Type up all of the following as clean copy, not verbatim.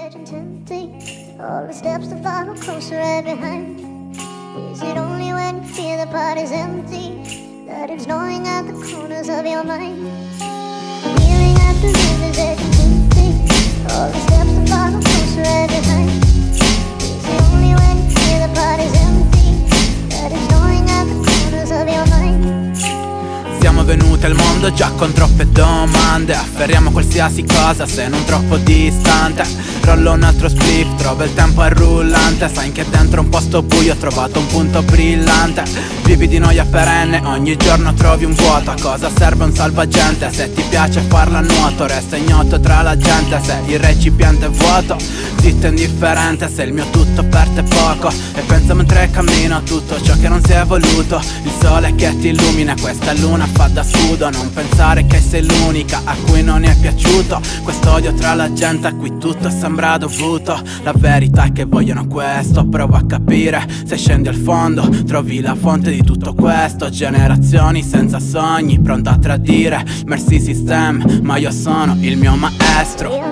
edge and tempting. All the steps to follow closer right behind. Is it only when you feel the party's empty that it's gnawing at the corners of your mind? Kneeling at the river's edge and tempting. All the steps to follow closer right behind. Is it only when you feel the party's empty that it's gnawing at the corners of your mind? Siamo venuti al mondo già con troppe domande. Afferriamo qualsiasi cosa se non troppo distante. Rollo un altro spliff, trovo il tempo è rullante. Sai che dentro un posto buio ho trovato un punto brillante. Vivi di noia perenne, ogni giorno trovi un vuoto. A cosa serve un salvagente? Se ti piace farla a nuoto, resta ignoto tra la gente. Se il recipiente è vuoto, zitto indifferente. Se il mio tutto per te è poco e penso mentre cammino a tutto ciò che non si è voluto. Il sole che ti illumina, questa luna fa da scudo. Non pensare che sei l'unica a cui non è piaciuto questo odio tra la gente a cui tutto sembra dovuto. La verità è che vogliono questo, provo a capire. Se scendi al fondo trovi la fonte di tutto questo. Generazioni senza sogni, pronto a tradire. Merci system, ma io sono il mio maestro.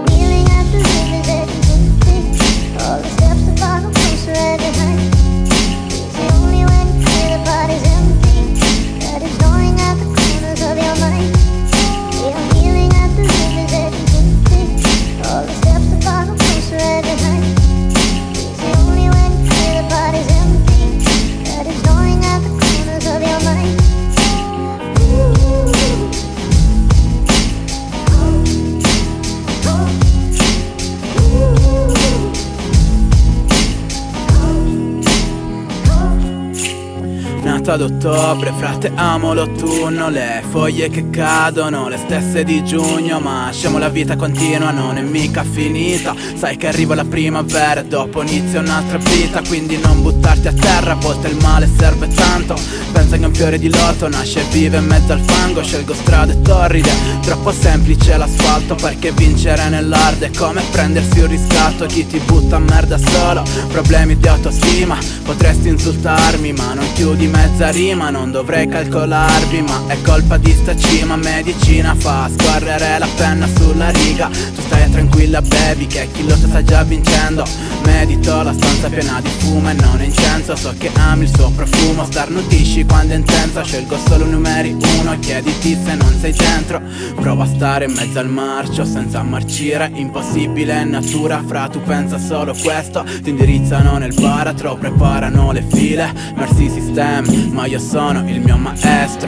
Ad ottobre, frate, amo l'autunno. Le foglie che cadono, le stesse di giugno. Ma scemo, la vita continua, non è mica finita. Sai che arriva la primavera e dopo inizia un'altra vita. Quindi non buttarti a terra, a volte il male serve tanto. Pensa che un fiore di loto nasce e vive in mezzo al fango. Scelgo strade torride, troppo semplice l'asfalto. Perché vincere nell'hard è come prendersi un riscatto. Chi ti butta a merda solo, problemi di autostima. Potresti insultarmi ma non chiudi mezza rima. Non dovrei calcolarvi ma è colpa di sta cima. Medicina fa scorrere la penna sulla riga. Tu stai tranquilla bevi che chi lotta sta già vincendo. Medito la stanza piena di fumo e non incenso. So che ami il suo profumo, starnutisci quando è intenso. Scelgo solo numeri uno, chiediti se non sei dentro. Prova a stare in mezzo al marcio senza marcire. Impossibile in natura, fra tu pensa solo questo. Ti indirizzano nel baratro, preparano le file. Merci system, ma io sono il mio maestro.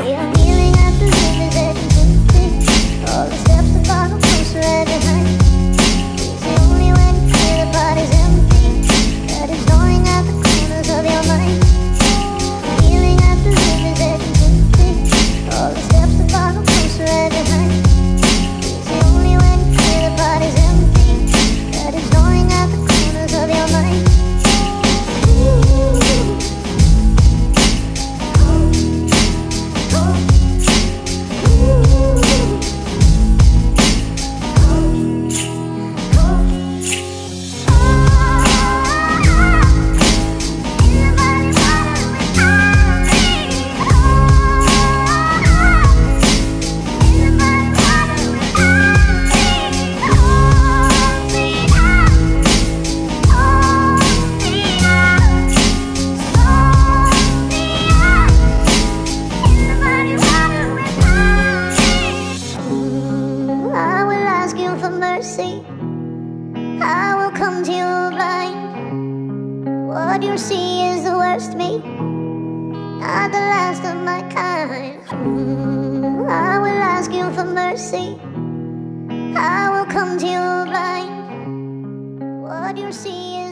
I will come to you blind. What you see is the worst me, not the last of my kind. I will ask you for mercy. I will come to you blind. What you see is